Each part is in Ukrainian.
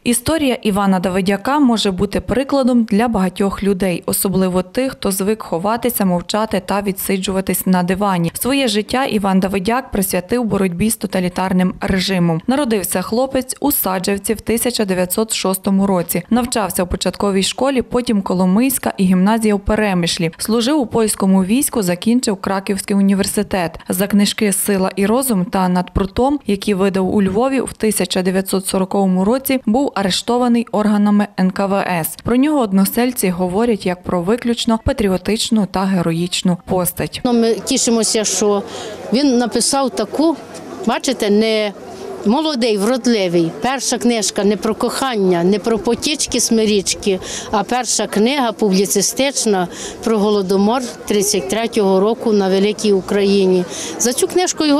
Історія Івана Давидяка може бути прикладом для багатьох людей, особливо тих, хто звик ховатися, мовчати та відсиджуватись на дивані. Своє життя Іван Давидяк присвятив боротьбі з тоталітарним режимом. Народився хлопець у Саджавці в 1906 році. Навчався у початковій школі, потім Коломийська і гімназія в Перемишлі. Служив у польському війську, закінчив Краківський університет. За книжки «Сила і розум» та «Над прутом», які видав у Львові в 1940 році, був арештований органами НКВС. Про нього односельці говорять як про виключно патріотичну та героїчну постать. Ми тішимося, що він написав таку, бачите, не молодий, вродливий. Перша книжка не про кохання, не про потічки, смирічки, а перша книга публіцистична про Голодомор 33-го року на Великій Україні. За цю книжку його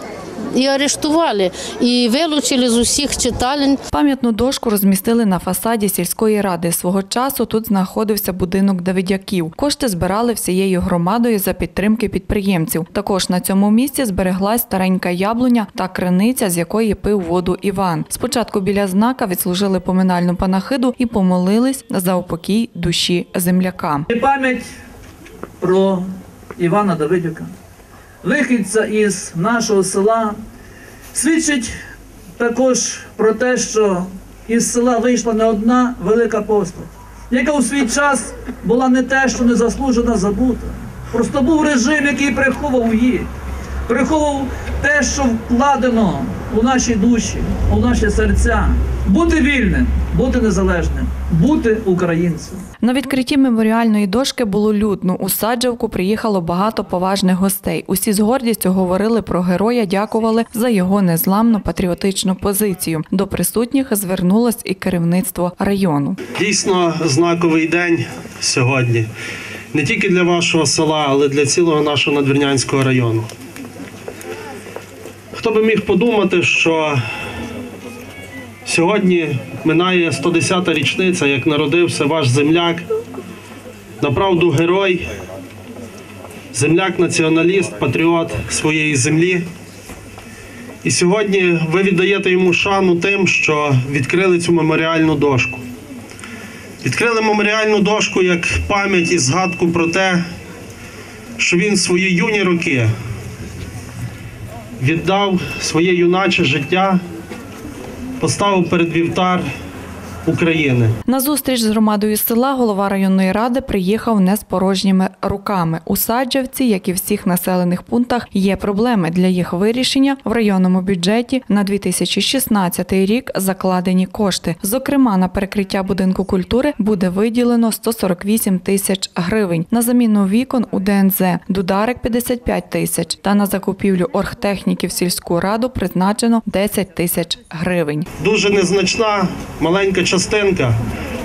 і арештували, і вилучили з усіх читалень. Пам'ятну дошку розмістили на фасаді сільської ради. Свого часу тут знаходився будинок Давидяків. Кошти збирали всією громадою за підтримки підприємців. Також на цьому місці збереглась старенька яблуня та криниця, з якої пив воду Іван. Спочатку біля знака відслужили поминальну панахиду і помолились за упокій душі земляка. Пам'ять про Івана Давидяка, вихідця із нашого села, свідчить також про те, що із села вийшла не одна велика постать, яка у свій час була не те, що незаслужено забута. Просто був режим, який приховував її, приховував те, що вкладено у наші душі, у наші серця. Бути вільним, бути незалежним, бути українцем. На відкритті меморіальної дошки було людно. У Саджавку приїхало багато поважних гостей. Усі з гордістю говорили про героя, дякували за його незламну патріотичну позицію. До присутніх звернулось і керівництво району. Дійсно знаковий день сьогодні. Не тільки для вашого села, але для цілого нашого Надвірнянського району. Хто би міг подумати, що сьогодні минає 110-та річниця, як народився ваш земляк, направду герой, земляк-націоналіст, патріот своєї землі. І сьогодні ви віддаєте йому шану тим, що відкрили цю меморіальну дошку. Відкрили меморіальну дошку як пам'ять і згадку про те, що він свої юні роки віддав своє юначе життя, поставив перед вівтар України. На зустріч з громадою села голова районної ради приїхав не з порожніми руками. У Саджавці, як і в всіх населених пунктах, є проблеми. Для їх вирішення в районному бюджеті на 2016 рік закладені кошти. Зокрема, на перекриття будинку культури буде виділено 148 тисяч гривень, на заміну вікон у ДНЗ – Дударик – 55 тисяч, та на закупівлю оргтехніки в сільську раду призначено 10 тисяч гривень. Дуже незначна, маленька частинка,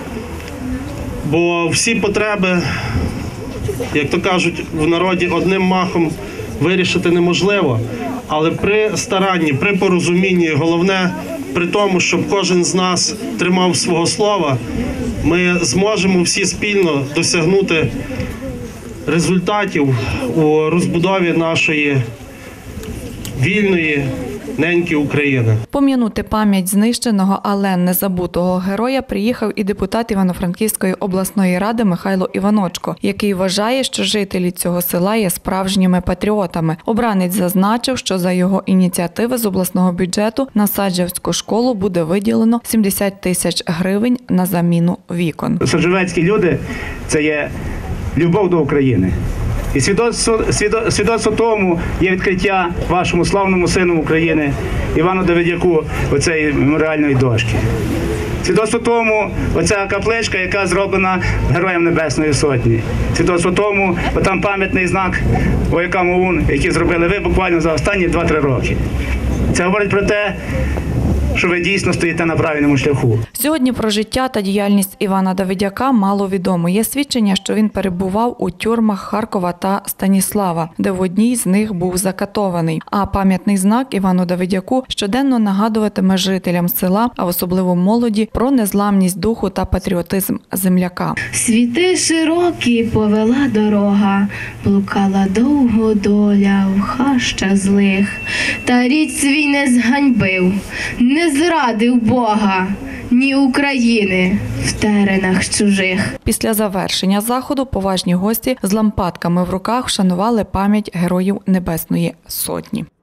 бо всі потреби, як то кажуть в народі, одним махом вирішити неможливо. Але при старанні, при порозумінні, головне при тому, щоб кожен з нас тримав свого слова, ми зможемо всі спільно досягнути результатів у розбудові нашої вільної неньки України. Пом'янути пам'ять знищеного, але не забутого героя приїхав і депутат Івано-Франківської обласної ради Михайло Іваночко, який вважає, що жителі цього села є справжніми патріотами. Обранець зазначив, що за його ініціативи з обласного бюджету на Саджавську школу буде виділено 70 тисяч гривень на заміну вікон. Саджавецькі люди – це є любов до України. І свідоцтво тому є відкриття вашому славному сину України Івану Давидяку оцеї меморіальної дошки. Свідоцтво тому оця капличка, яка зроблена Героям Небесної Сотні. Свідоцтво тому там пам'ятний знак воякам ОУН, який зробили ви буквально за останні 2-3 роки. Це говорить про те, що ви дійсно стоїте на правильному шляху. Сьогодні про життя та діяльність Івана Давидяка мало відомо. Є свідчення, що він перебував у тюрмах Харкова та Станіслава, де в одній з них був закатований. А пам'ятний знак Івану Давидяку щоденно нагадуватиме жителям села, а особливо молоді, про незламність духу та патріотизм земляка. Світи широкі повела дорога, блукала довго доля в хащах злих. Та рід свій не зганьбив, не зрадив Бога, ні України в теренах чужих. Після завершення заходу поважні гості з лампадками в руках вшанували пам'ять героїв Небесної Сотні.